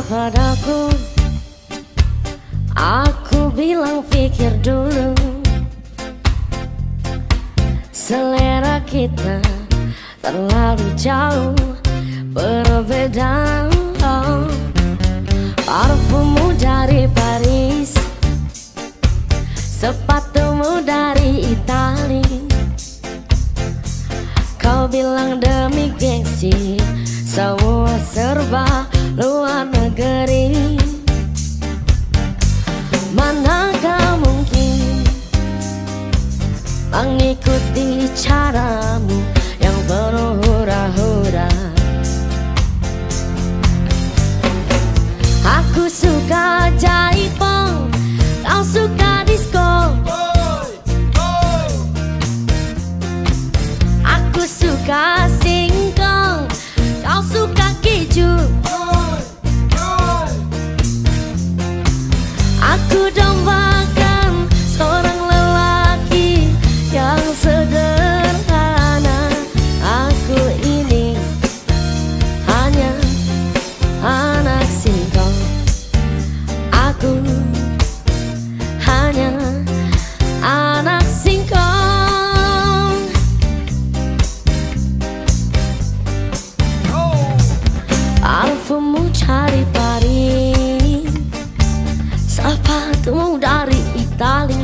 padaku. Aku bilang pikir dulu, selera kita terlalu jauh berbeda. Parfummu dari Paris, sepatumu dari Itali. Kau bilang demi gengsi, semua serba luar negeri. Manakah mungkin mengikuti caramu yang penuh hura-hura. Aku suka jaipong, kau suka disco. Aku suka singkong, kau suka keju. Aku dambakan seorang lelaki yang sederhana. Aku ini hanya anak singkong. Aku hanya anak singkong. Parfummu cari Paris, sepatumu dari Itali.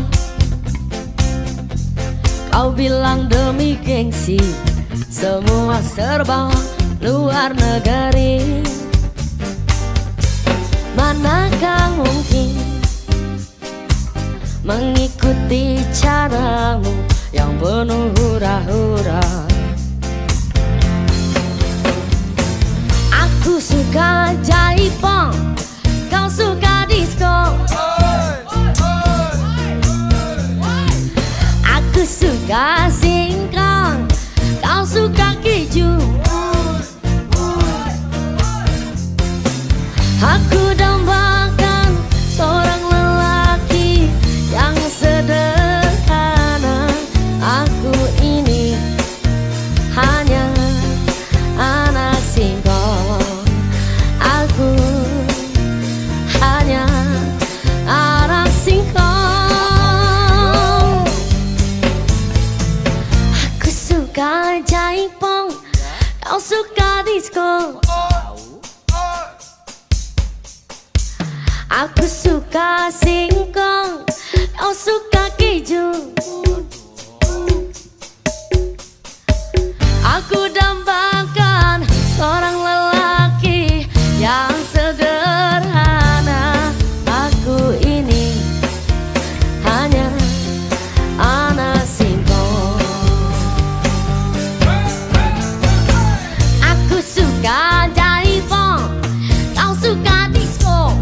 Kau bilang demi gengsi, semua serba luar negeri. Manakah mungkin mengikuti caramu yang penuh hura-hura. Aku suka jaipong, kau suka disco. Aku suka singkong, kau suka keju. Aku dambakan seorang lelaki yang sederhana. Aku ini hanya anak singkong. Aku hanya anak singkong. Aku suka jaipong, kau suka disco. Aku suka singkong, kau suka keju. Aku dambakan seorang lelaki yang sederhana. Aku ini hanya anak singkong. Aku suka jaipong, kau suka disco.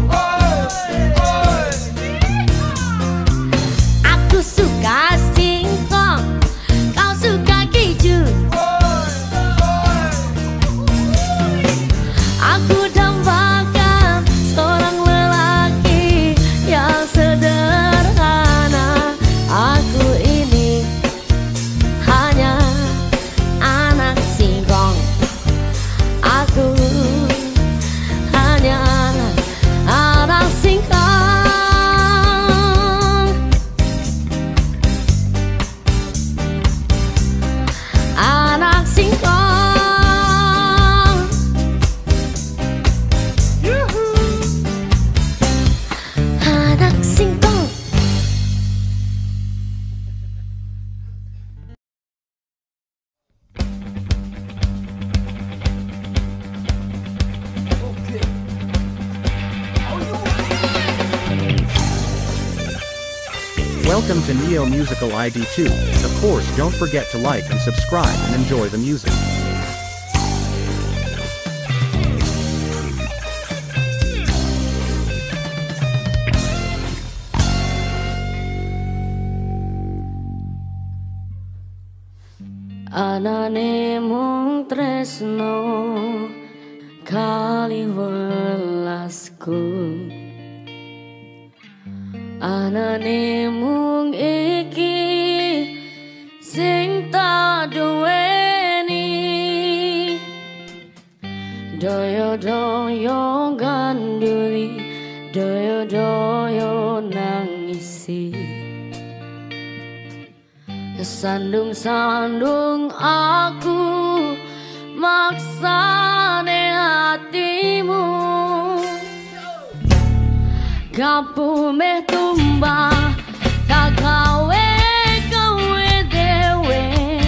Aku suka singkong, kau suka keju. Aku dambakan seorang lelaki yang sederhana. Aku ini hanya anak singkong. Aku hanya anak singkong. Anak singkong. Anak singkong. Welcome to Neo Musical ID2. Of course, don't forget to like and subscribe and enjoy the music. Anane mung tresno kali welasku. Anane mung iki sing tak duweni. Doyo-doyo gandu nangisi. Kesandung-sandung aku maksane hatimu, kapu meh tumbang tak gawe dewe,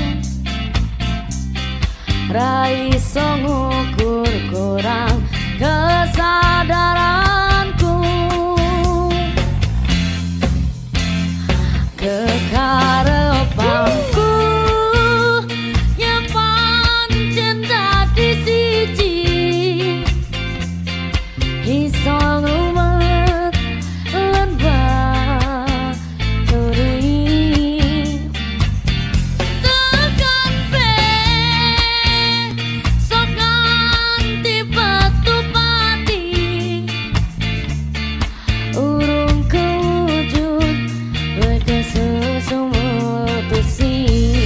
ra iso ngukur kurang kesadaranku. Kekarepanku yang pancen dadi siji, iso ngrumet lan baturi. Tekan pe sok ganti batu pati, urung kewujud kowe kesusu mutusi.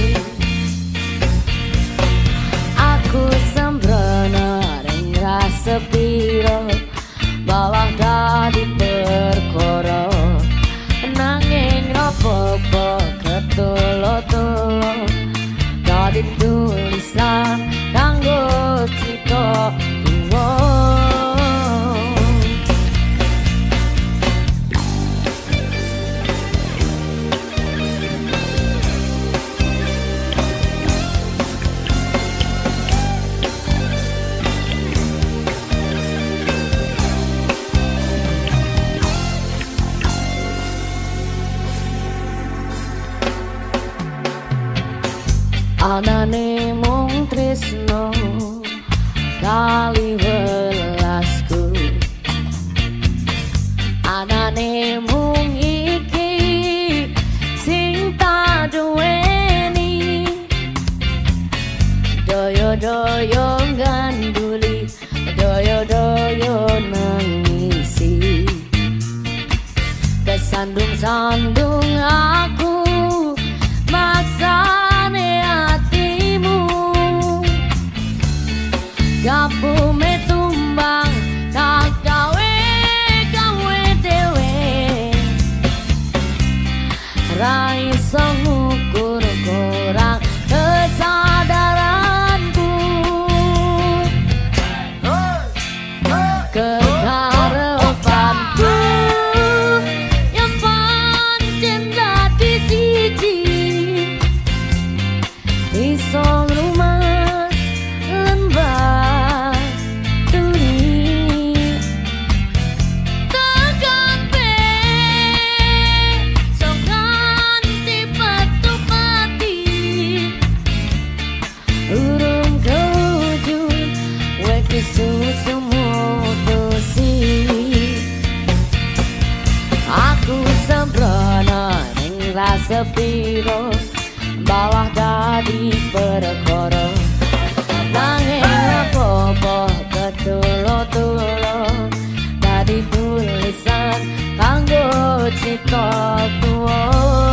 Aku sembrono ring rasa piro bawah dadi perkara, nanging apa-apa ketulo-tulo dadi tulisan kanggo cita tuwa. Anane mung tresno kali welasku, anane mung iki sing tak duweni. Doyo-doyo ganduli, doyo-doyo nangisi. Kesandung-sandung aku maksane hatimu, kapu me tumbang tak gawe dewe, ra iso ngukur kurang kesadaranku. Kekarepanku yang pancen dadi siji, iso ngrumet lan baturi. Tekan pe sok ganti batu pati, urung kewujud kowe kesusu mutusi. Aku sembrono ning rasa piro bawah dadi perkara, nanging apa-apa ketulo-tulo dadi tulisan kanggo cita tuwa.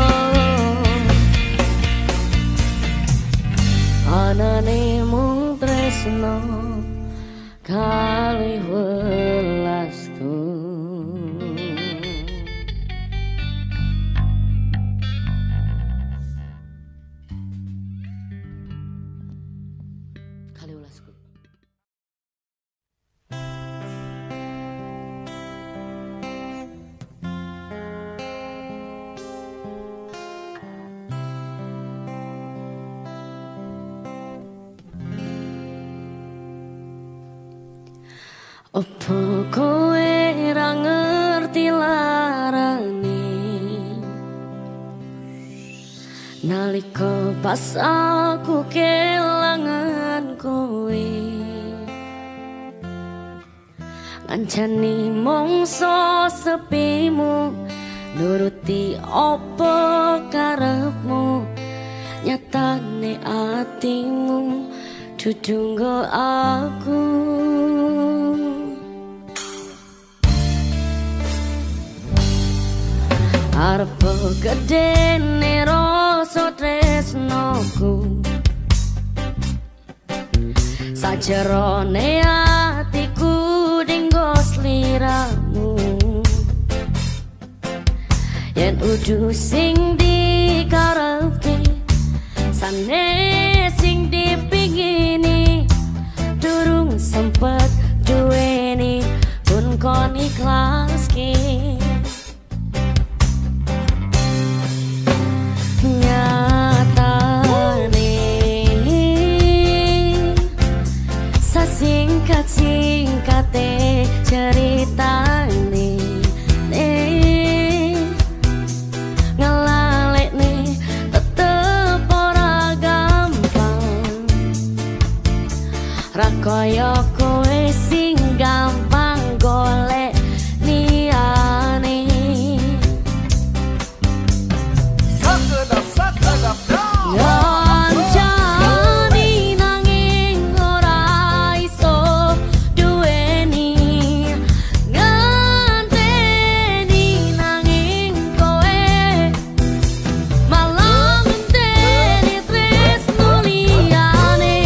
Anane mung tresno kali welasku. Kali welasku. Opo kowe ra ngerti larane, nalika pas aku kelangan kowe, ngancani mongso sepimu, nuruti opo karepmu, nyatane atimu dudu nggo aku. Arep gedene rasa tresnoku, sajerone atiku dinggo sliramu, yen udu sing dikarepi sane sing dipingini durung sempet duweni pun kon ikhlaske nyatane sasingkat-singkate ceritane ngelalekne tetep ora gampang ra kaya kowe sing gampang golek liyane ngancani nanging ora iso duweni nganteni nanging kowe malah ngenteni tresno liyane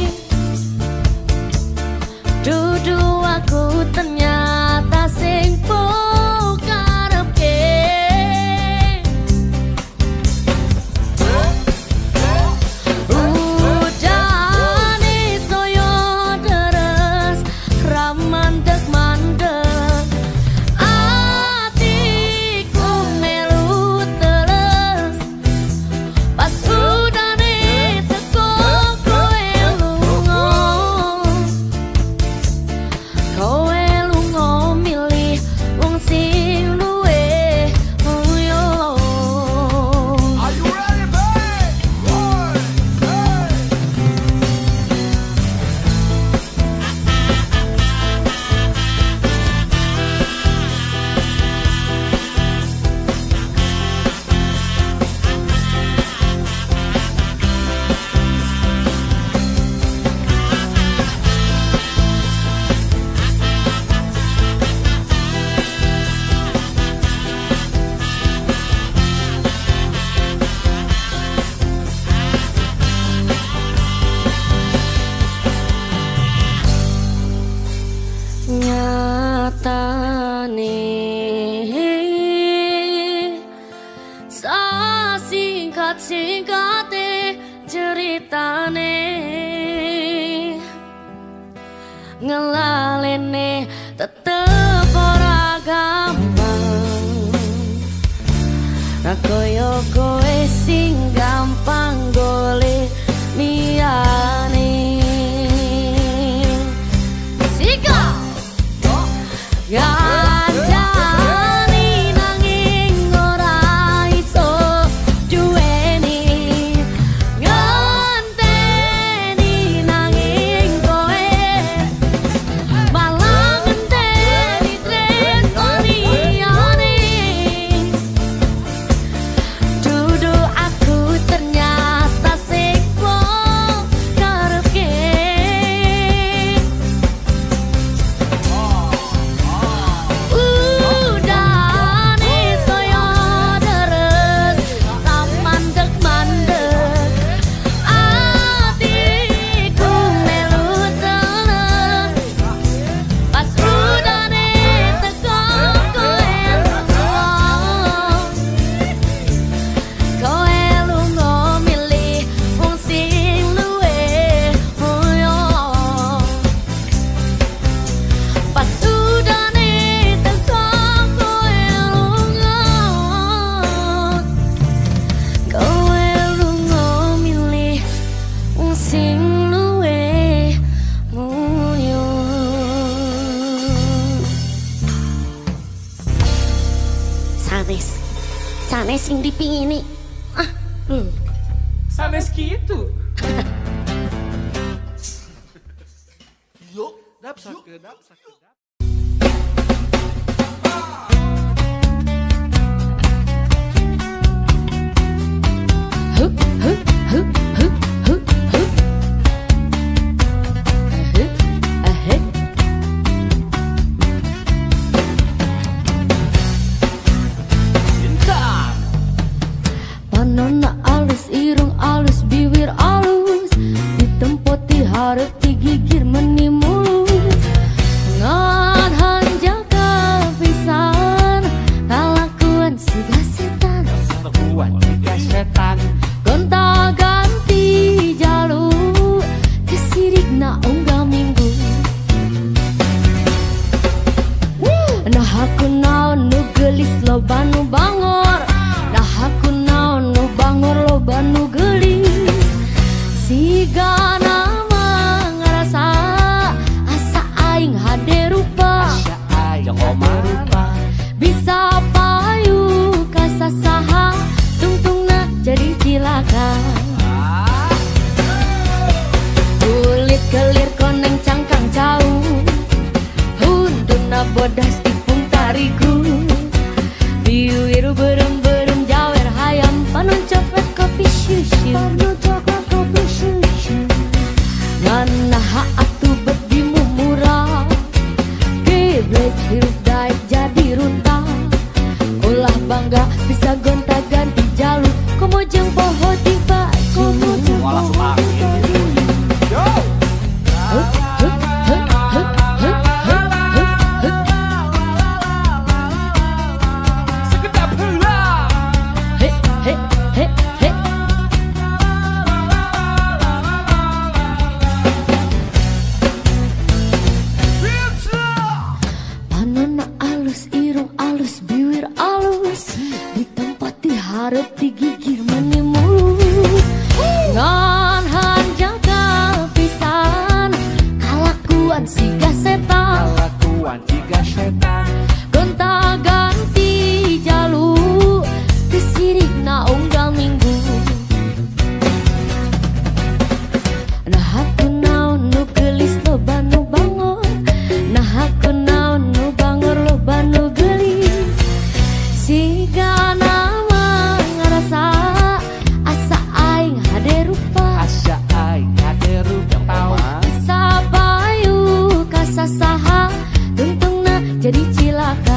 dudu aku ternyata sing pokarepke udane soyo deres ramandeg-mandeg atiku melu teles pas udane teko kowe lunga kowe lunga milih wong sing luwe mulya. Are you ready, babe? One, hey. Nyatane sasingkat-singkate ceritane ngelalene tetep ora gampang ra kaya kowe sing gampang golek liyane Sika ngancani nanging ora iso duweni ngenteni nanging kowe malah ngenteni tresno liyane dudu aku ternyata sing pokarepke udane soyo deres ramandeg-mandeg atiku melu teles pas udane teko kowe lunga milih wong sing luwe mulya pas udane teko kowe lunga milih wong sing luwe mulya. sanes sing dipingini Sanes gitu. Yuk, Sakedap. Hup hup hup hup hup hup ahet Bintang. panonna alus irung alus bibir alus ditempoti harap digigir menimulus jadi cilaka. Kulit kelir koneng cangkang jauh, hunduna bodas tipung tariku. Biru berem-berem jawer hayam, panon coklat kopi susu. Nganaha atu bedimu murah, geblek hirup daik jadi runtah. Ulah bangga bisa gonta-ganti jalur, komojeng poho di baju. Walah semakin. Sekedap heula. He he he he. Panona alus, irung alus, bibir alus, ditempati harap digigir meni mulus. Ngan hanjaga pisan, kalakuan siga setan. Kelakuan jika setan. Gonta ganti jalur, kesirik na unggal minggu. Nah aku naon nu gelis loba nu bangor, nah aku naon nu bangor loba nu gelis. Siga nama ngarasa asa aing hade rupa, Asa aing hade rupa. sabayu kasasaha tuntungna jadi cilaka.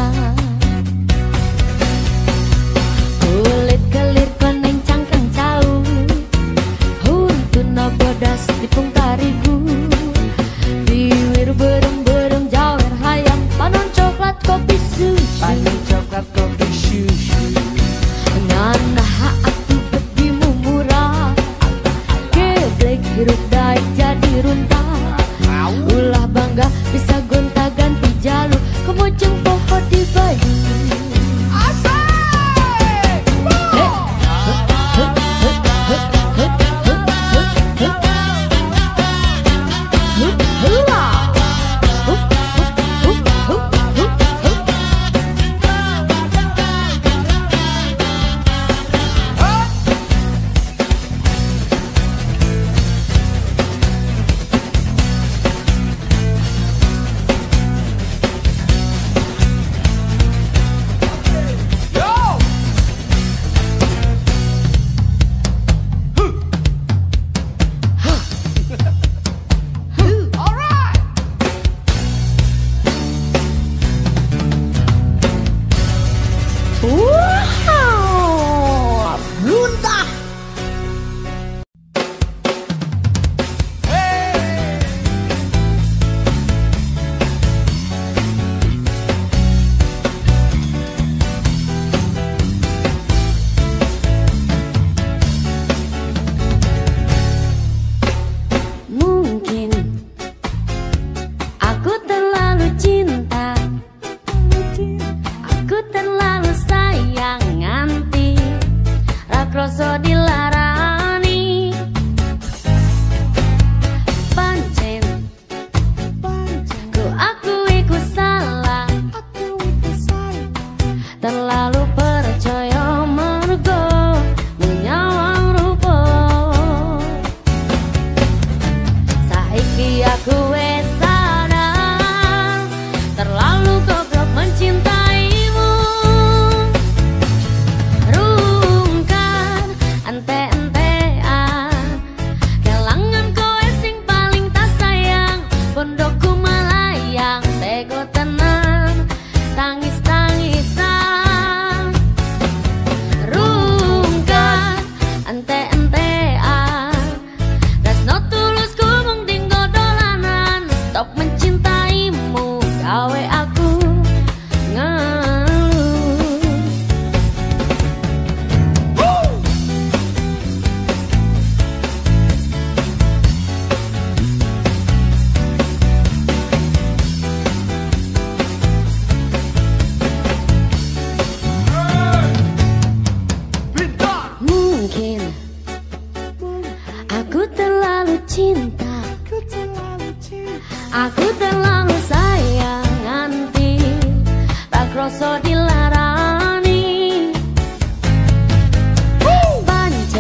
Kulit kelir koneng cangkang jauh, huntuna bodas tipung tarigu. Bibir berem-berem jawer hayam, panon coklat kopi susu. Panen coklat kopi susu. Nganaha atu bedimu murah, geblek hirup daik jadi runtah. Ulah bangga bisa gonta-ganti jalur, kemojeng poho di baju. Wow, luntah. Mungkin aku terlalu cinta, aku terlalu sayang nganti rakroso dilarani. Pancen ku akui ku salah, terlalu percaya mergo menyawang rupa. Saiki aku wes sadar, terlalu goblok mencintaimu. Rungkan ente-entean, kelangan kowe sing paling tak sayang. Pondokku melayang, tego tenan, tangis-tangisan. Rungkan ente-entean, tresno tulus ku mung dinggo dolanan. Stop mencintaimu, gawe aku ngeluh. Mungkin aku terlalu cinta, aku terlalu sayang nganti tak kroso dilarani. Pancen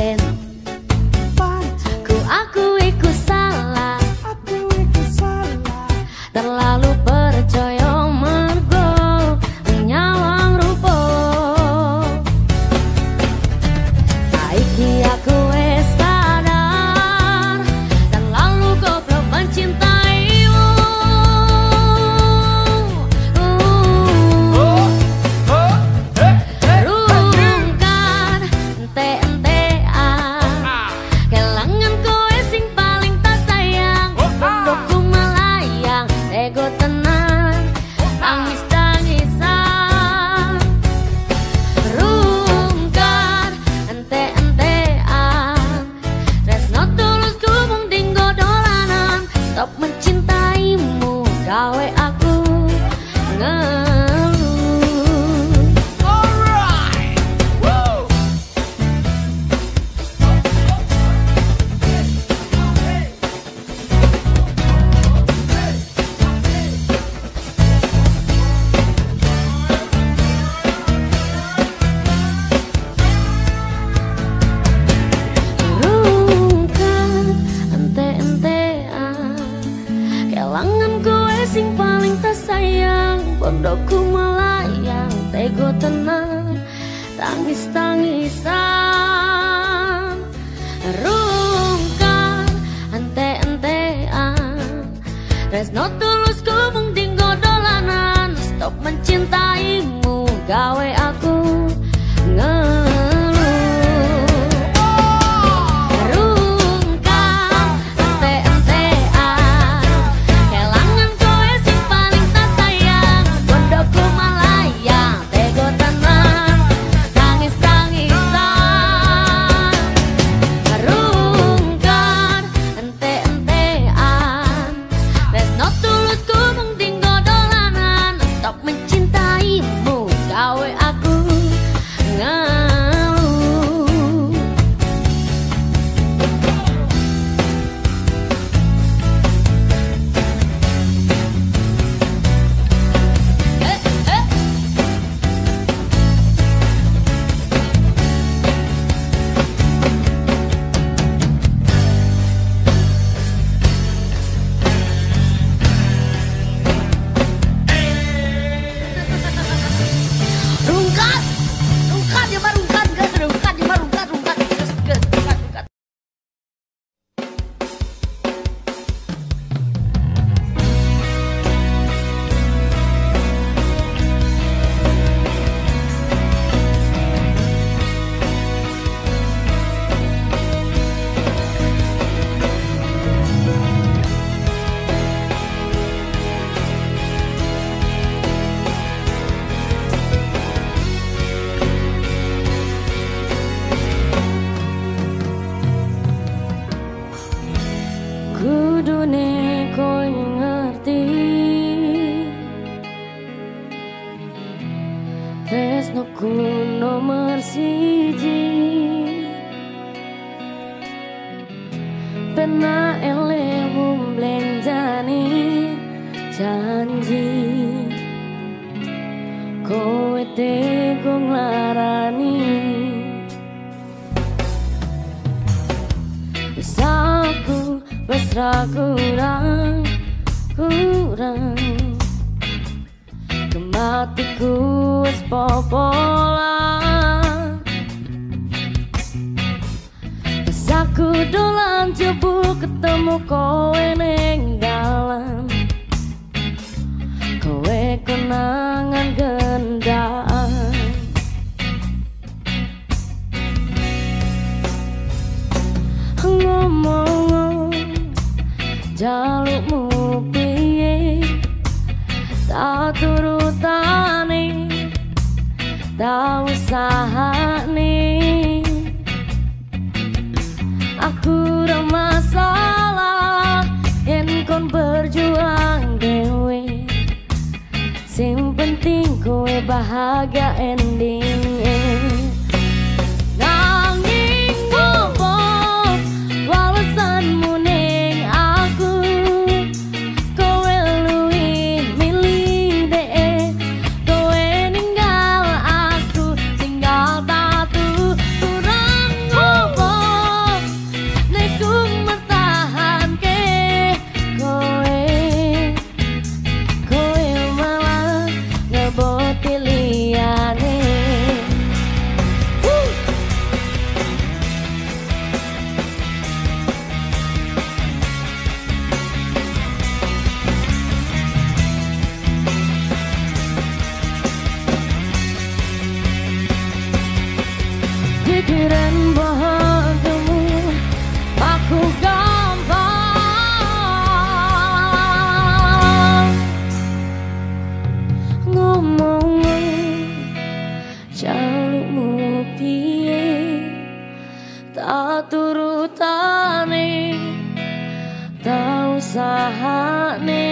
Pondokku melayang tego tenang, tangis-tangisan rungkat ente-entean. Resno tulus ku mung dinggo dolanan, stop mencintaimu gawe aku ngeluh. Rungkat ente-entean, kelangan kowe sing paling tak sayang. Pondokku melayang tego tenang, tangis-tangisan rungkat ente-entean. Resno tulus ku mung dinggo dolanan, stop mencintaimu gawe aku ngeluh. Rungkat, rungkat ya mah rungkat, gas rungkat ya mah rungkat, rungkat, gas rungkat, rungkat. Kudune kowe ngerti, tresnoku nomor siji. Pena elemu mblenjani janji, kowe teko nglarani. Aku mesra kurang kematiku wis popolan. Pas aku dolan jebul ketemu kowe ning dalan, kowe kenangan gendaan. Ngomong jalukmu piye, tak turutane, tak usahane. Aku ora masalah yen kon berjuang dewe, sing penting kowe bahagia endingnya. Pikiran bahagiamu aku gampang ngomong jalukmu piye, tak turutane, tak usahane.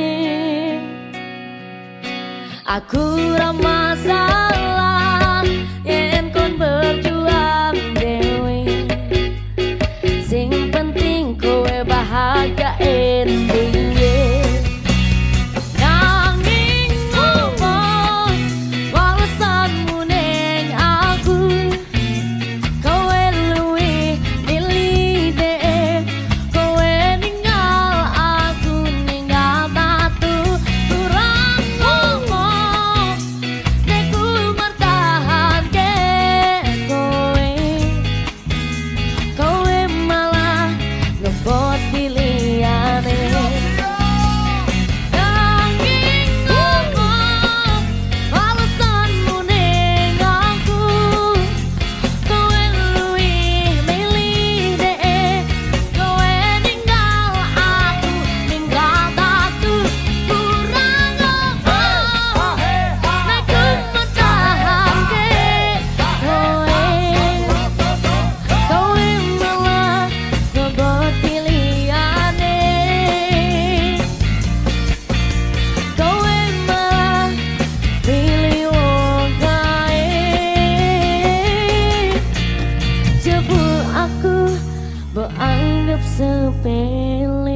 Aku ora masalah yen kon berjuang dewe, sing penting kowe bahagia endingnya. Nanging ngomong walesanmu ning aku, kowe luwih milih deh, kowe ninggal aku ninggal batu. Kurang ngomong mbok anggap sepele.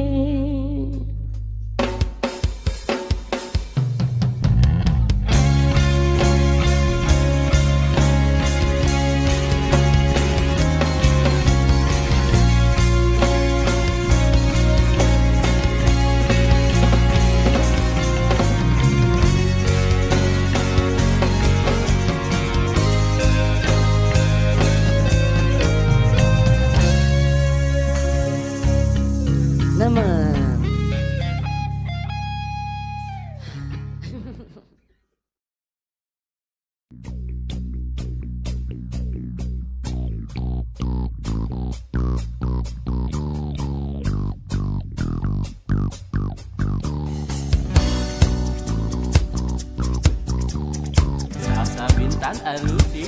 Salsa Bintang Arudi.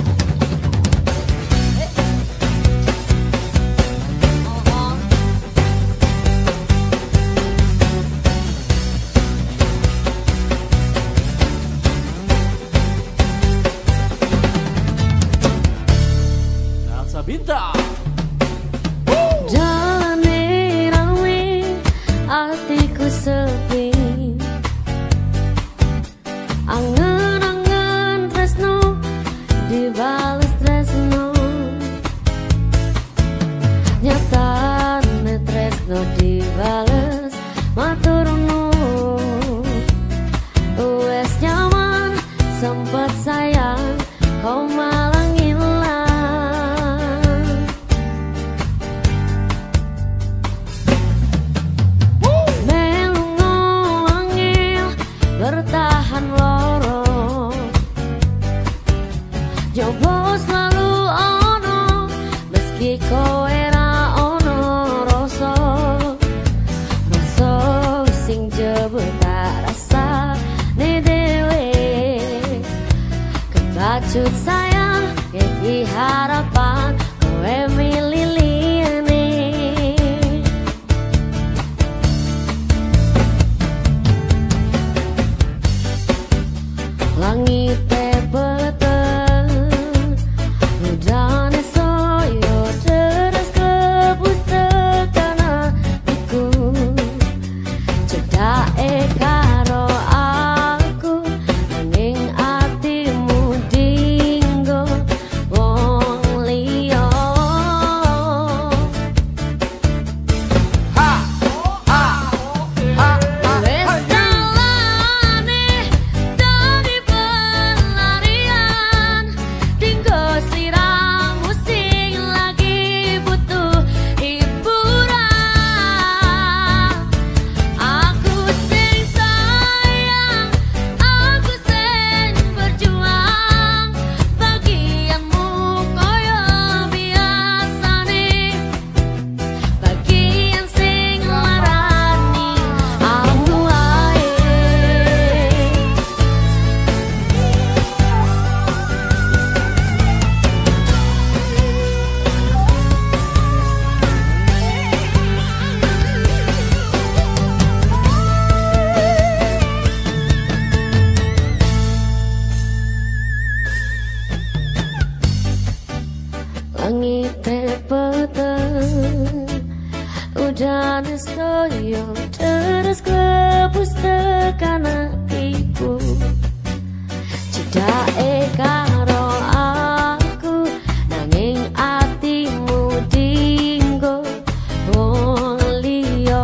Salsa Bintang. Jalane rame, atiku sepi. Angen-angen tresno, dibales tresno. Nyatane tresno dibales matur nuwun. Wes nyaman, sempet sayang, kau malah ngilang. Melu ngowangil, bertahan loro. Jobo selalu ono, meski kowe ra ono rasa. Rasa sing jebul tak rasa ne dewe. Kebacut sayang, iki harapan kowe milih liyane. Langit peteng, hujane soyo deras kebus tekan hatiku. Cedake karo aku, nanging atimu dinggo wong liya. Wes dalane dadi pelarian, dinggo sliramu sing lagi butuh hiburan. Aku sing sayang, aku sing berjuang, bagianmu koyo biasane, bagian sing larani aku ae. Langit peteng, udan soyo terus kebus tekan hatiku. Cedake karo aku, nanging atimu dinggo wong liya.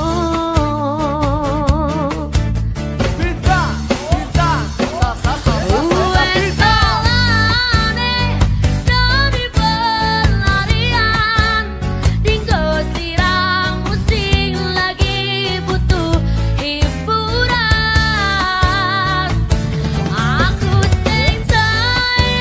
Bintang, bintang, Wes dalane dadi pelarian, dinggo sliramu sing lagi butuh hiburan. Aku sing sayang,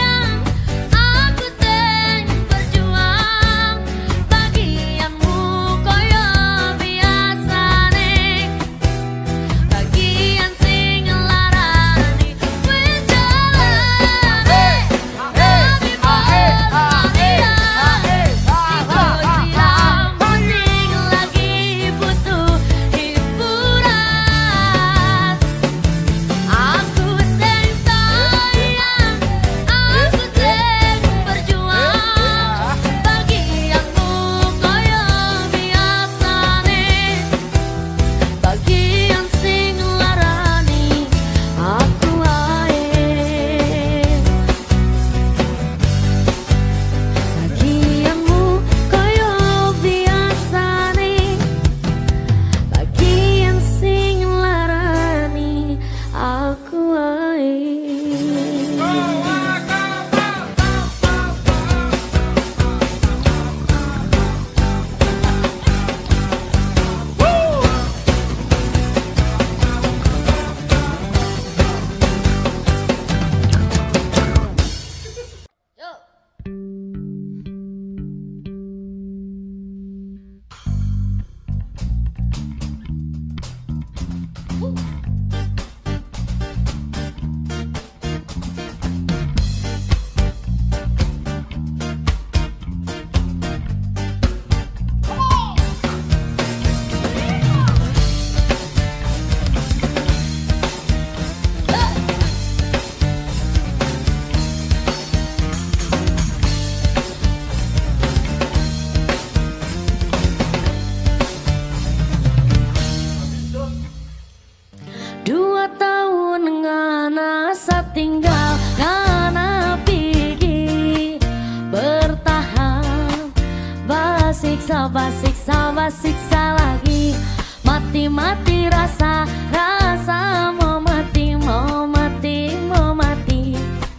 siksa, siksa lagi. Mati-mati rasa, mau mati, mau mati, mau mati.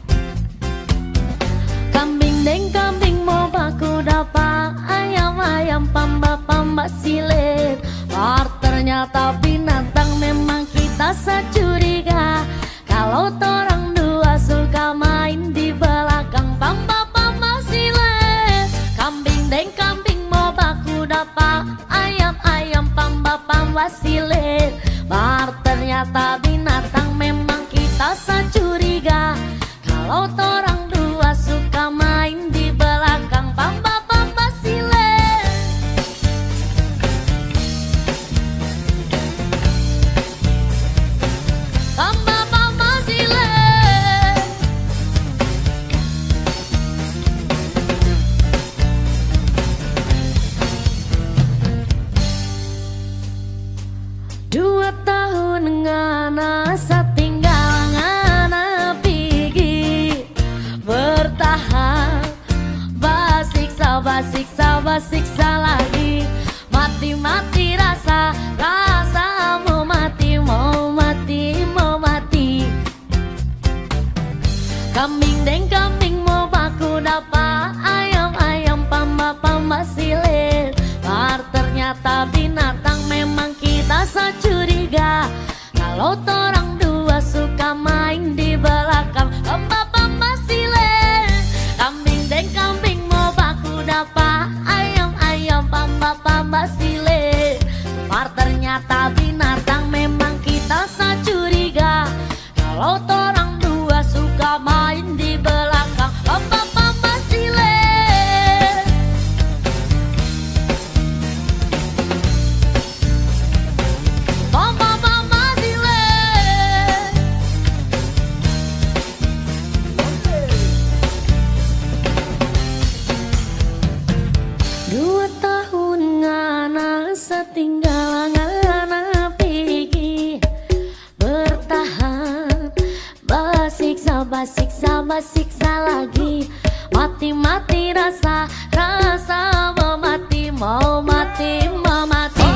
Kambing deng kambing mau baku dapat, ayam pamba silet. Ternyata binatang memang kita securiga. Kalau torang dua suka main di belakang, pamba silet. Kambing deng kambing mau baku dapat, ayam pamba silet. Ternyata binatang memang kita securiga. Kalau torang dua suka main di belakang, pamba silet. Pamba silet. Dua tahun ngana setinggal ngana pigi bertahan. Basiksa lagi. Mati-mati rasa mau mati, mau mati, mau mati. Kambing deng kambing mau baku dapat, ayam pamba silet. Ternyata binatang memang kita securiga. Kalau torang dua suka main di belakang, pamba silet. Kambing deng kambing mau baku dapat, ayam pamba silet. Ternyata binatang memang kita securiga. Kalau torang dua suka main di belakang, pamba silet. Pamba silet. Dua tahun ngana setinggal ngana pigi bertahan. Basiksa lagi. Mati-mati rasa mau mati, mau mati, mau mati.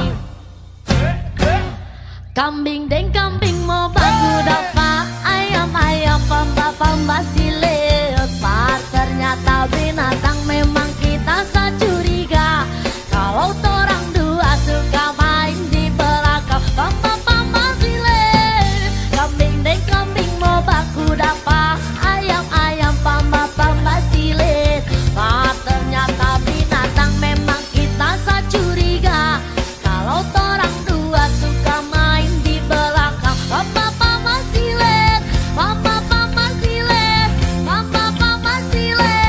Kambing deng kambing mau baku dapat, ayam pamba silet. Ternyata binatang memang kita securiga. Kalau torang dua suka main di belakang, pamba silet. Kambing deng kambing mau baku dapat, ayam pamba silet. Ternyata binatang memang kita securiga. Kalau torang dua suka main di belakang, pamba silet. Pamba silet. Pamba silet.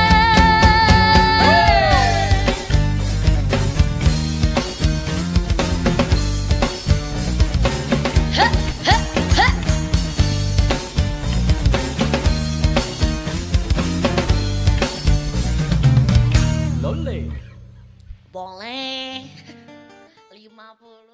Heh, heh, heh. Lonely. Boleh 50.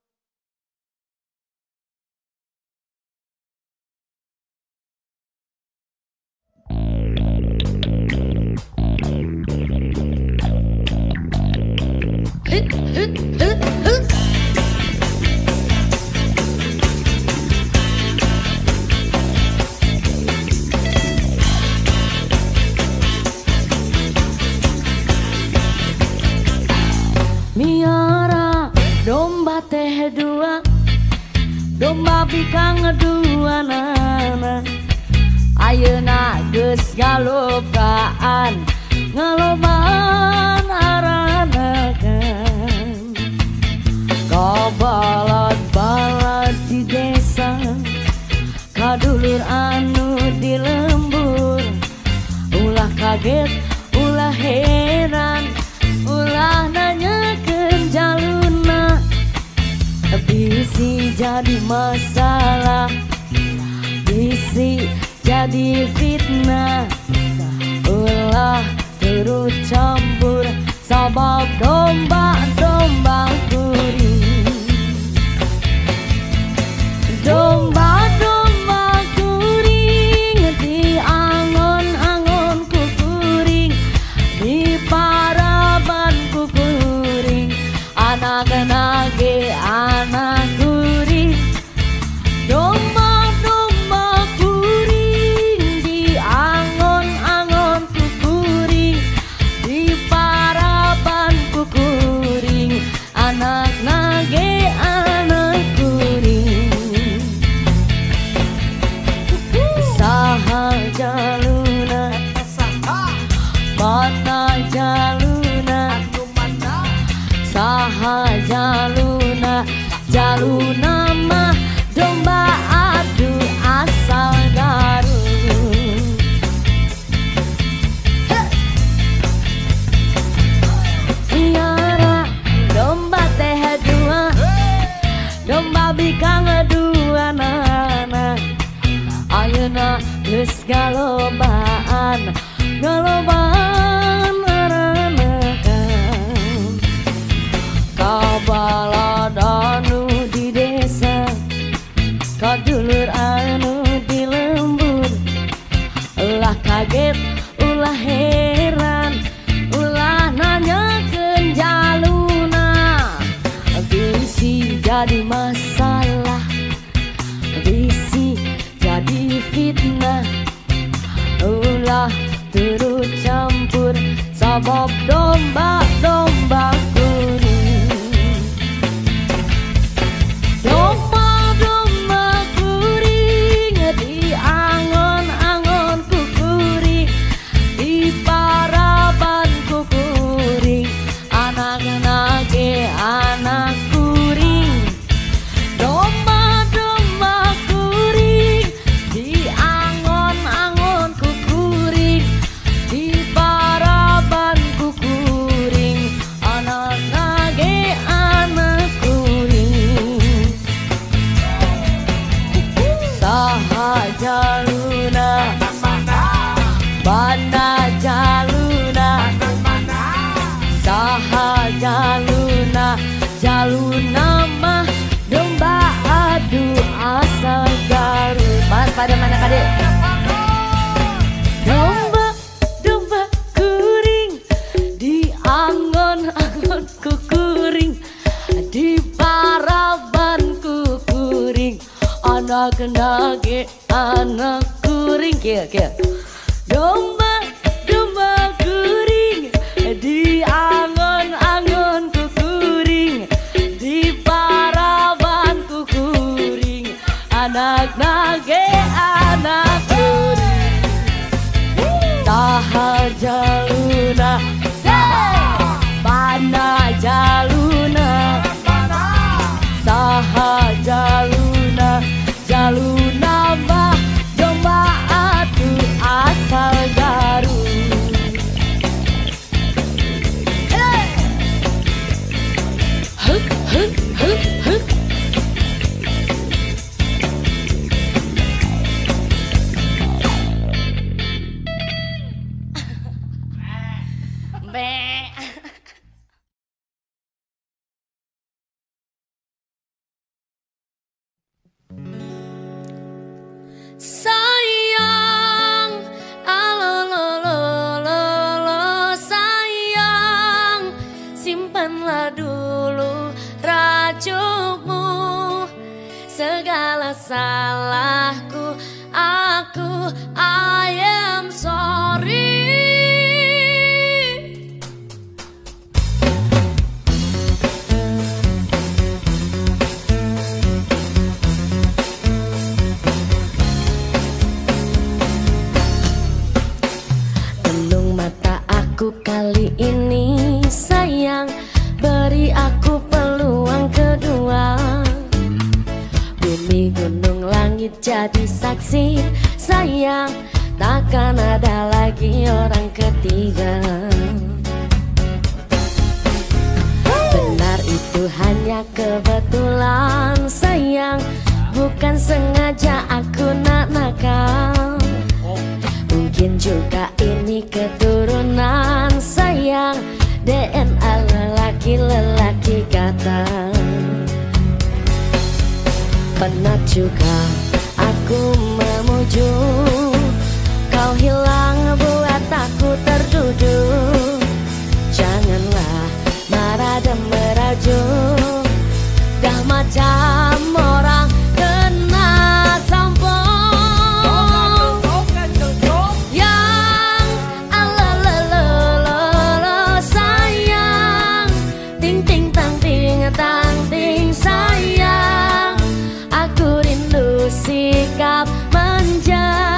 Hut, hut, hut, hut. Miara domba teh dua, domba bikang dua nana. Ayeuna geus galobaan, ngalobaan aranakan. Kabalad-balad di desa, kadulur anu di lembur. Ulah kaget, ulah heran, ulah nanyakeun jaluna. Bisi jadi masalah, bisi jadi fitnah. Ulah turut campur sabab domba kuring. Domba kuring di angon-angon ku kuring, di paraban ku Bana jaluna saha jaluna jaluna mah domba adu asal Garut. Nyara domba teh dua, domba bikang dua nana. Ayeuna geus galobaan aranekan kabalada nu di desa, kadulur anu di lembur. Ulah kaget, ulah heran, ulah nanyakeun jaluna. Bisi jadi masalah, bisi jadi fitnah. Ulah turut campur sabab domba-domba kuring. Domba-domba kuring di angon-angon ku kuring, di paraban ku kuring, anak-anak ge anak kuring. Domba-domba kuring di angon-angon ku kuring, di paraban ku kuring, anak-anak ge anak kuring. Saha jaluna bana jaluna, saha jaluna jaluna mah domba adu asal Garut. Mas pada mana kadek? Domba domba kuring di angon-angon ku kuring, di paraban ku kuring, anak-anak ge anak kuring. Kia domba domba kuring di angon-angon ku kuring, di paraban ku kuring, anak-anak ge anak kuring. Saha jaluna bana jaluna, saha jaluna jaluna mah domba adu asal Garut. Huk huk huk huk. Be. Sayang, alololololo, sayang, simpanlah dulu racunmu. Segala salahku, I am sorry. Kali ini sayang, beri aku peluang kedua. Bumi, gunung, langit jadi saksi. Sayang, takkan ada lagi orang ketiga. Benar itu hanya kebetulan sayang, bukan sengaja aku nakal. Mungkin juga ini keturunan sayang, DNA lelaki-lelaki kata. Pernah juga aku memuju, kau hilang buat aku terduduk. Janganlah marah dan merajuk, dah macam orang kena sampong. Yang alalolololo sayang, ting ting tang ting tang ting sayang, aku rindu sikap manja.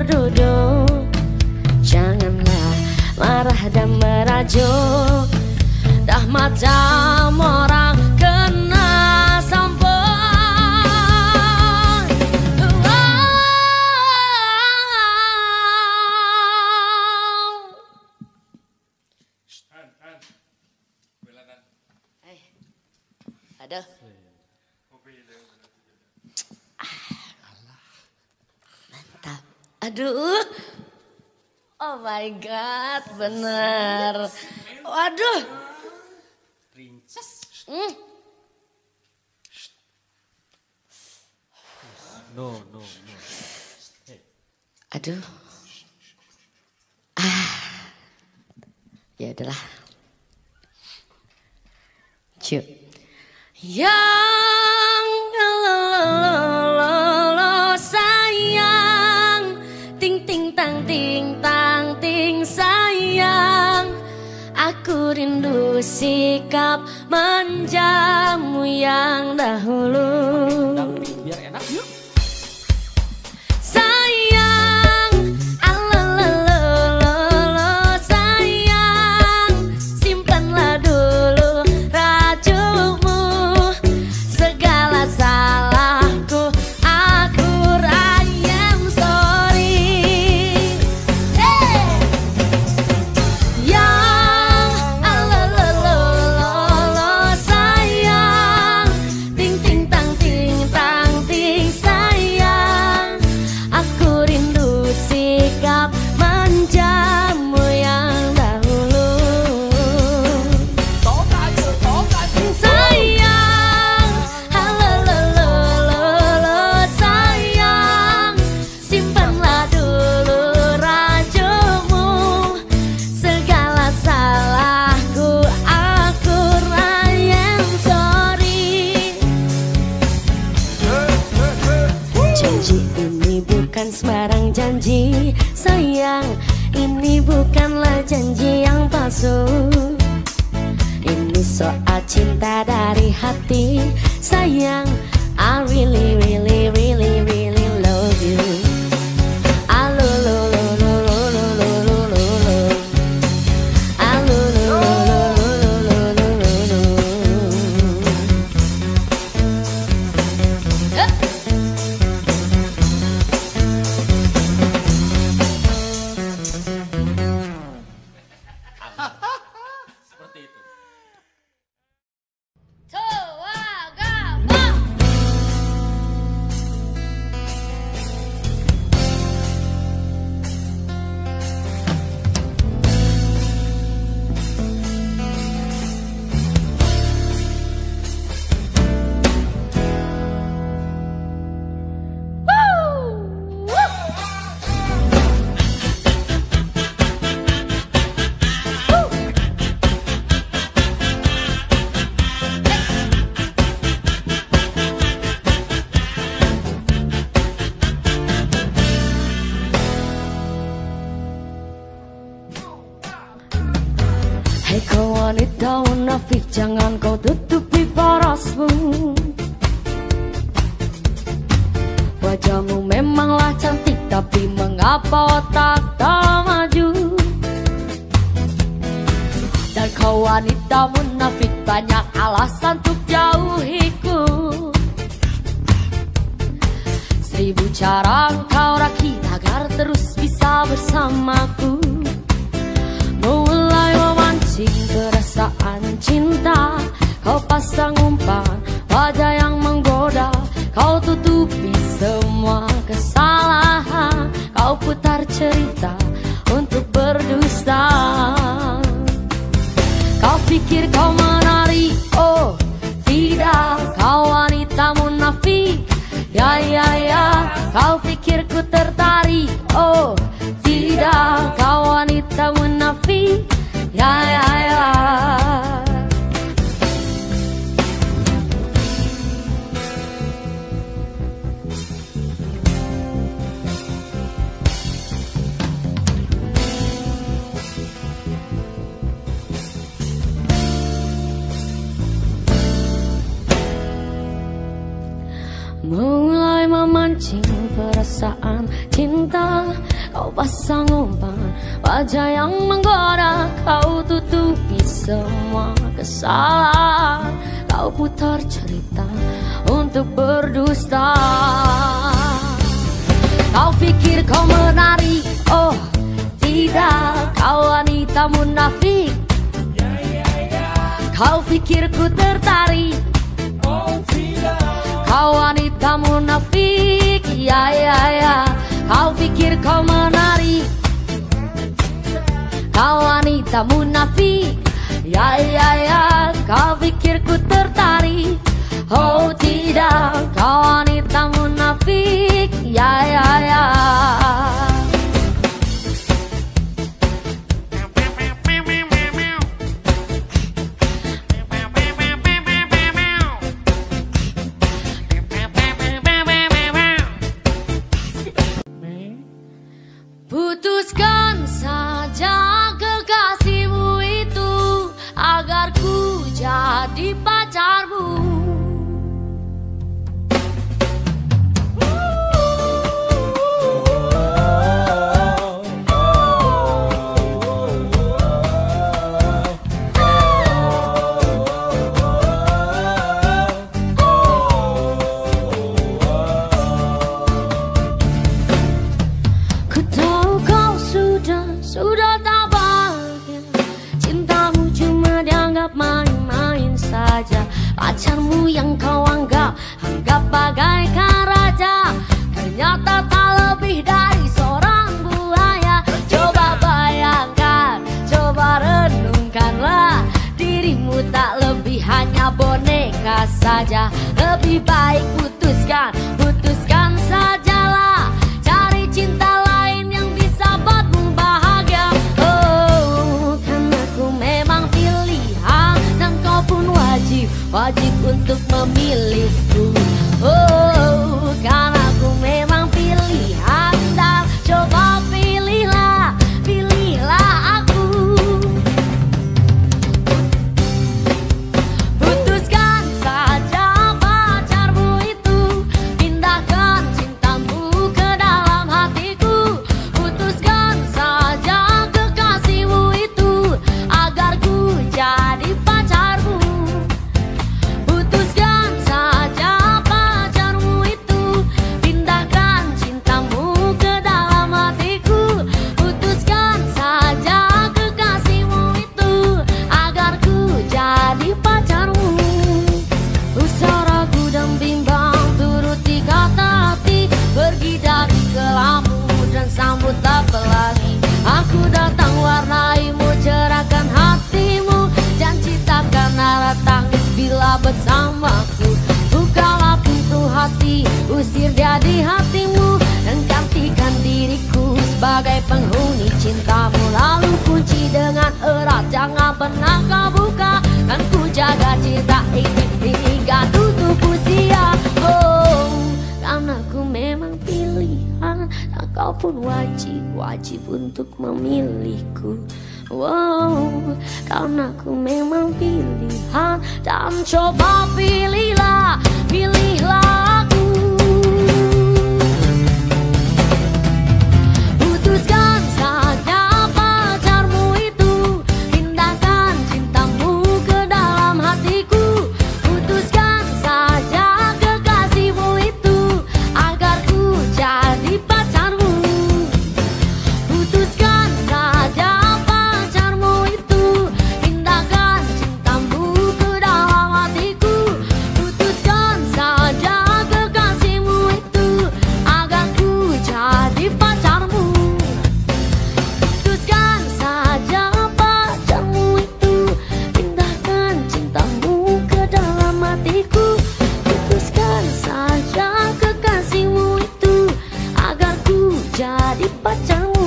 berduduk. Janganlah marah dan merajuk, dah macam orang kena sampun. Aduh. Mantap. Aduh. Oh my god, bener. Waduh. Princess. No. Hey. Aduh. Ya udahlah. Cuk. Yang lo sayang, ting ting tang ting tang ting sayang. Aku rindu sikap manjamu yang dahulu. Biar enak yuk. Sayang, sayang, simpanlah dulu rajukmu. Segala salahku, aku I am sorry. Yang sayang, ting ting tang ting tang ting sayang. Aku rindu sikap manjamu yang dahulu. Sayang, sayang, simpanlah dulu rajukmu. Segala salahku, aku I am sorry. Janji ini bukan sembarang janji, sayang. Ini bukanlah janji yang palsu. Ini soal cinta dari hati, sayang. I really, really, really, really love you. Alu lu lu lu lu lu lu lu lu lu. Alu lu lu lu lu lu lu lu. Seperti itu. Hei kau wanita munafik, jangan kau tutupi parasmu. Wajahmu memanglah cantik, tapi mengapa otak tak maju? Dan kau wanita munafik, banyak alasan untuk jauhiku. 1000 cara kau rakit agar terus bisa bersamaku. Mulai memancing perasaan cinta, kau pasang umpan wajah yang menggoda. Kau tutupi semua kesalahan, kau putar cerita untuk berdusta. Kau pikir kau menarik, oh tidak, kau wanita munafik. Ya, kau pikir ku tertarik, oh tidak, kau wanita munafik. Ya. Mulai memancing perasaan perasaan cinta. Kau pasang umpan wajah yang menggoda, kau tutupi semua kesalahan. Kau putar cerita untuk berdusta. Kau pikir kau menarik, oh tidak, kau wanita munafik. Kau pikir ku tertarik, Oh tidak, kau wanita munafik. Ya ya ya, kau pikir kau menarik, kau wanita munafik. Ya ya ya, kau pikir ku tertarik. Oh tidak, kau wanita munafik. Ya ya ya. Putuskan saja kekasihmu itu agar ku jadi pacarmu. Ku tahu kau sudah tak bahagia. Cintamu cuma dianggap main-main saja. Pacarmu yang kau anggap bagaikan raja, ternyata tak lebih dari seorang buaya. Coba bayangkan, coba renungkanlah, dirimu tak lebih hanya boneka saja. Lebih baik putuskan sajalah, cari cinta lain yang bisa buatmu bahagia. Oh, karena ku memang pilihan dan kau pun wajib untuk memilihku. Oh, karena ku memang pilihan dan coba pilihlah aku. Putuskan saja pacarmu itu, pindahkan cintamu ke dalam hatiku. Putuskan saja kekasihmu itu agar ku jadi pacarmu. Putuskan saja pacarmu itu, pindahkan cintamu ke dalam hatiku. Putuskan saja kekasihmu itu agar ku jadi pacarmu. Usah ragu dan bimbang, turuti kata hati, pergi dari kelammu dan sambutlah pelangi. Aku datang warnaimu, cerahkan hatimu, dan ciptakan arah tangis bila bersamaku. Bukalah pintu hati, usir dia di hatimu, dan gantikan diriku sebagai penghuni cintamu. Lalu kunci dengan erat, jangan pernah kau buka, kan ku jaga cinta ini hingga tutup usia. Oh, karena ku memang pilihan dan kau pun wajib untuk memilihku. Wow, karena ku memang pilihan dan coba pilihlah aku. Putuskan saja pacarmu itu, pindahkan cintamu ke dalam hatiku. Putuskan saja kekasihmu itu agar ku jadi pacarmu. Putuskan saja pacarmu itu, pindahkan cintamu ke dalam hatiku. Putuskan saja kekasihmu itu agar ku jadi pacarmu. Putuskan saja pacarmu itu, pindahkan cintamu ke dalam hatiku. Putuskan saja kekasihmu itu agar ku jadi pacarmu.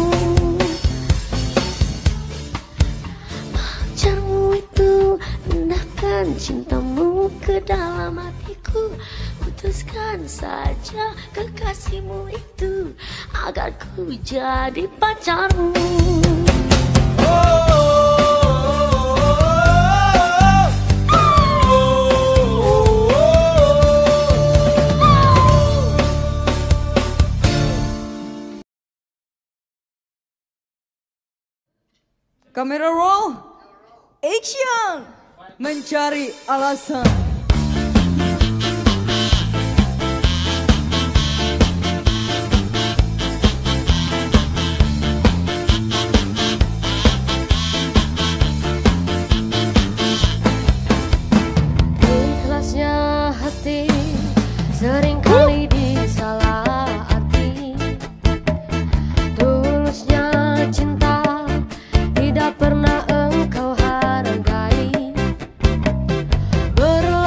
Pacarmu itu, pindahkan cintamu ke dalam hatiku. Putuskan saja kekasihmu itu agar ku jadi pacarmu. Kamera roll, action. Mencari alasan. Ikhlasnya hati seringkali disalah arti. Tulusnya cinta tidak pernah engkau hargai.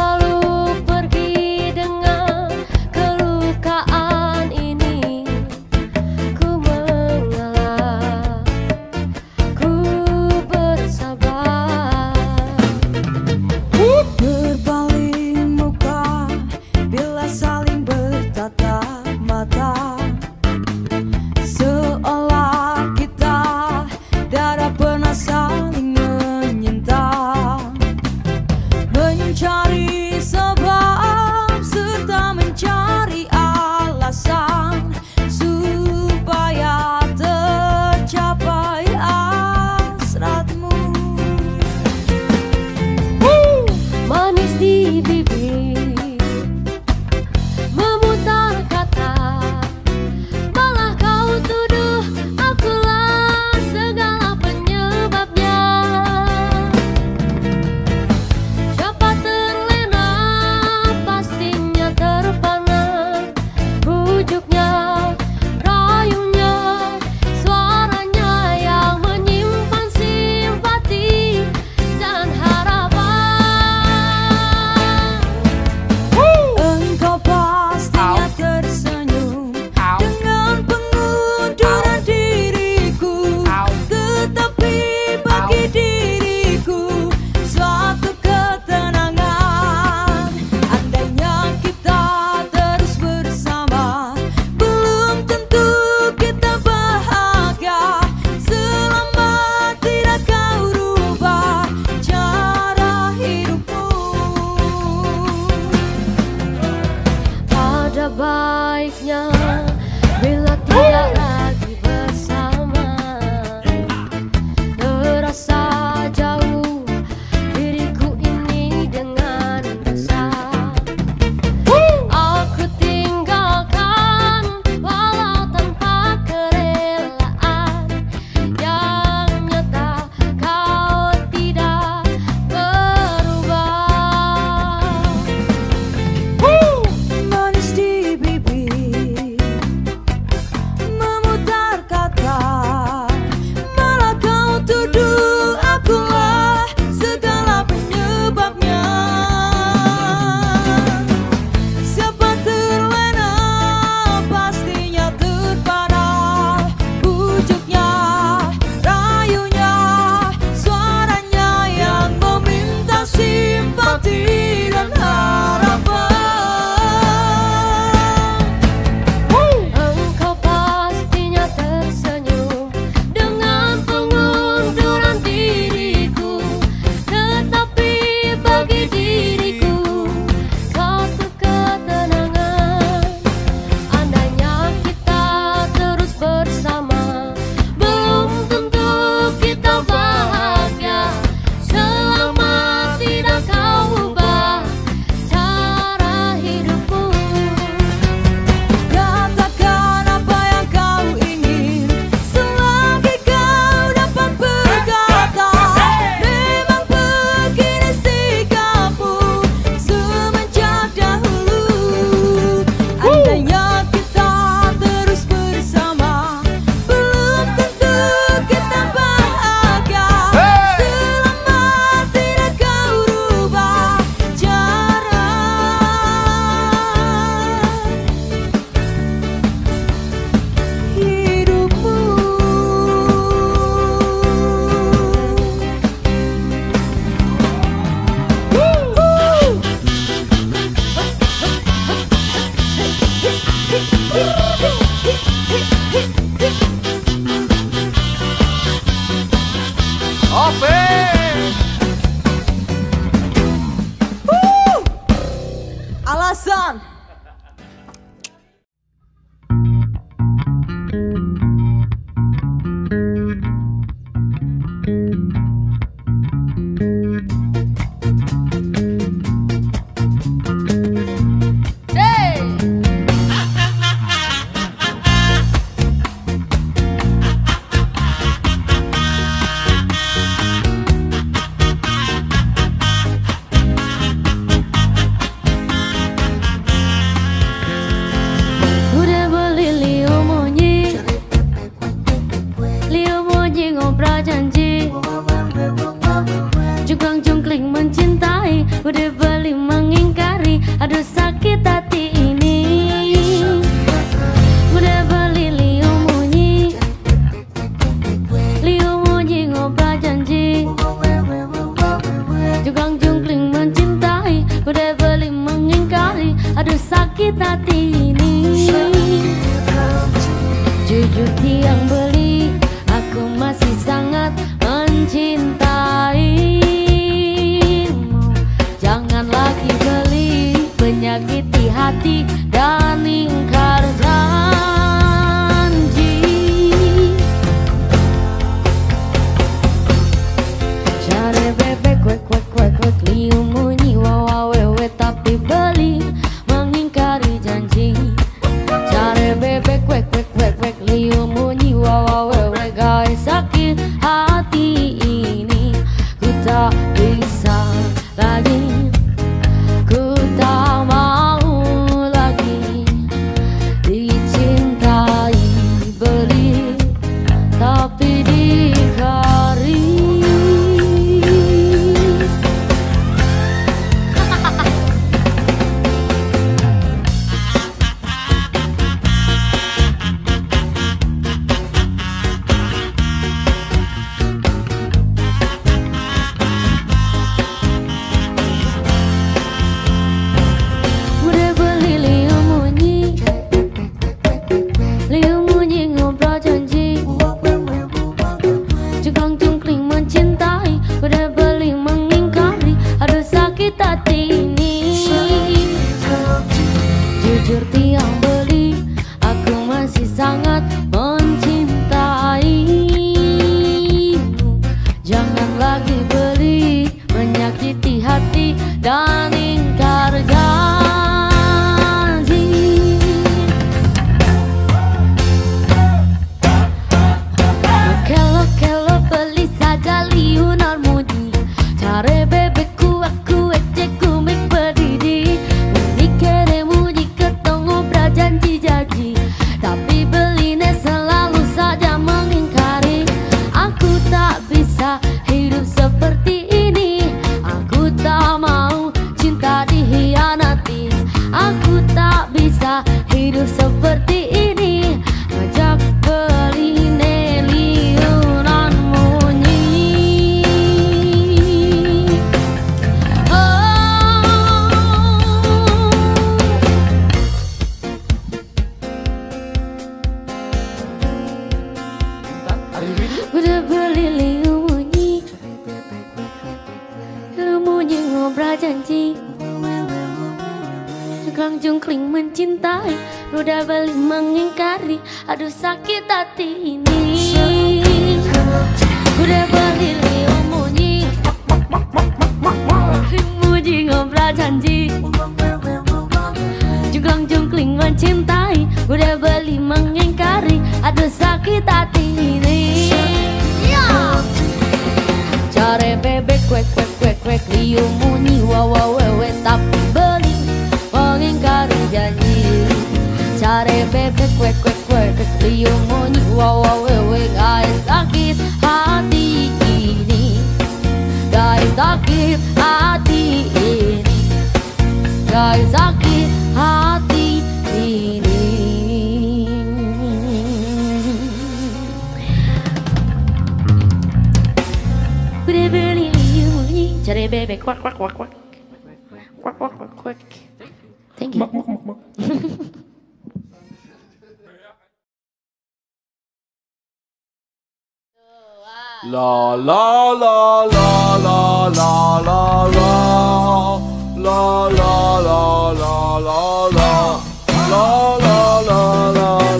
Jujur tiang beli, aku masih sangat mencintaimu. Jangan lagi beli, menyakiti hati dan ingkar janji. Cari bebek kwek kwek kwek kwek, liu munyi wawa wewe tapi beli mengingkari janji. Cari bebek kwek kwek kwek kwek, liu munyi wawa wewe guys, sakit hati ini ku tak bisa lagi, ku tak mau lagi dicintai, beli tapi dikari. Udah beli liu munyi, liu munyi ngobrol janji. Jengkang jungkling mencintai, udah beli mengingkari, aduh sakit hati ini. Jujur tiang beli, aku masih sangat mencintaimu. Jangan lagi beli, menyakiti hati dan ingkar janji. Kelo beli saja liu narmuji, cari bebekku aku ecek kumik berdiri. Unikere muji ketemu berjanji-janji, tapi beline selalu saja mengingkari. Aku tak bisa hidup seperti ini, aku tak mau cinta dihianati. Aku tak bisa hidup seperti ini, ngajak beline liunan munyi. Udah beli liu munyi, liu munyi ngobrol janji. Jengklang jungkling mencintai, udah beli mengingkari, aduh sakit hati ini. Udah beli liu munyi, liu munyi ngobrol janji. Jengklang jungkling mencintai, udah beli mengingkari, aduh sakit hati ini. Cari bebek kwek kwek kwek kwek, liu munyi wawa wewe tapi beli mengingkari janji. Cari bebek kwek kwek kwek kwek, liu munyi wawa wewe guys, sakit hati ini, guys sakit hati ini, guys sakit hati ini. Udah beli liu munyi, cari bebek kwak kwak kwak kwak, kwak kwak kwak kwak. Thank you. La la la la la la la la la la la la la la la la la la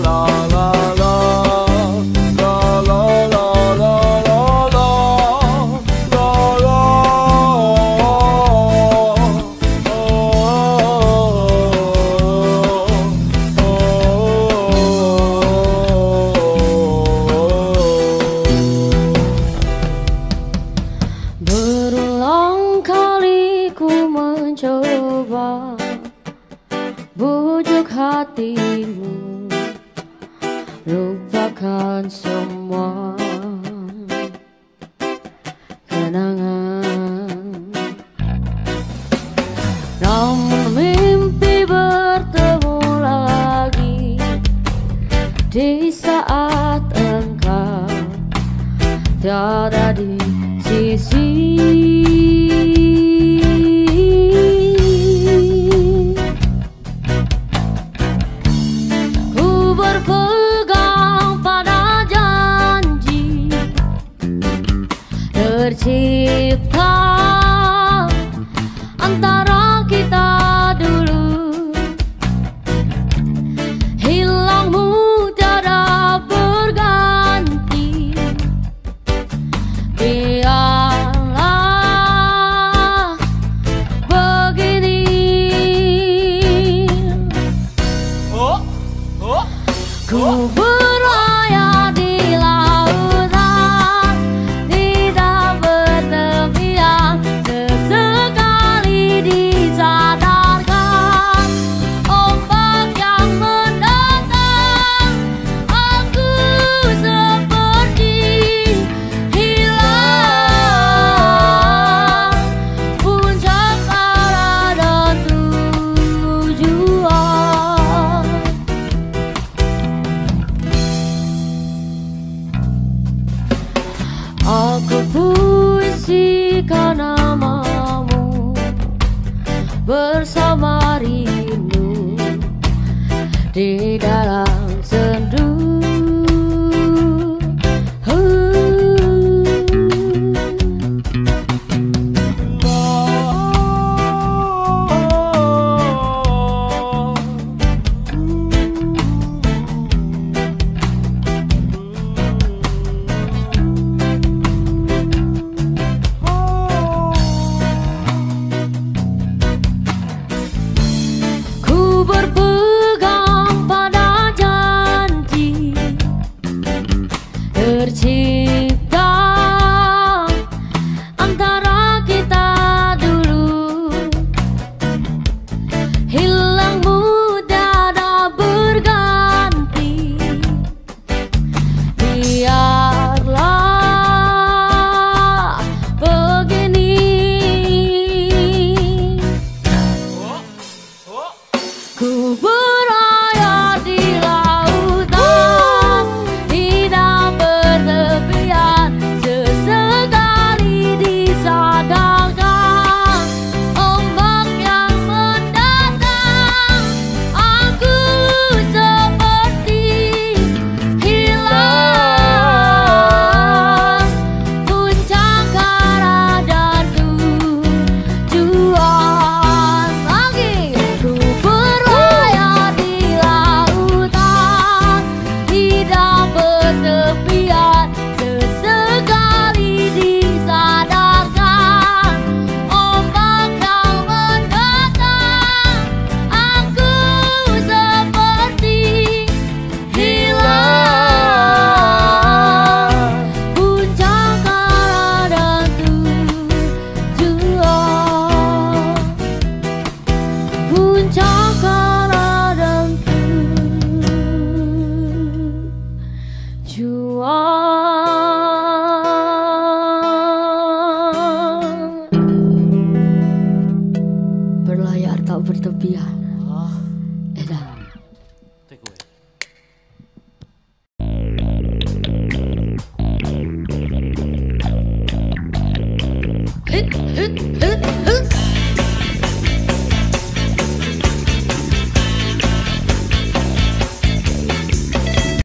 Berulang kali ku mencoba bujuk hatimu, lupakan semua kenangan. Namun mimpi bertemu lagi di saat engkau tiada di sisi. Ku berpegang puisikan namamu bersama rindu di dalam sendu. Berpegang pada janji tercipta antara kita dulu, hilang mudah dan berganti. Biarlah begini. Ku berlayar di lautan, tidak bertepian, sesekali disadarkan ombak yang mendatang. Aku seperti hilang puncak arah dan tujuan. Lagi ku berlayar di lautan, tidak bertepian, sesekali disadarkan ombak yang mendatang. Aku seperti hilang puncak arah dan tujuan. Puncak arah dan tujuan. Berlayar tak bertepian. Edan. Take away. Hit, hit, hit.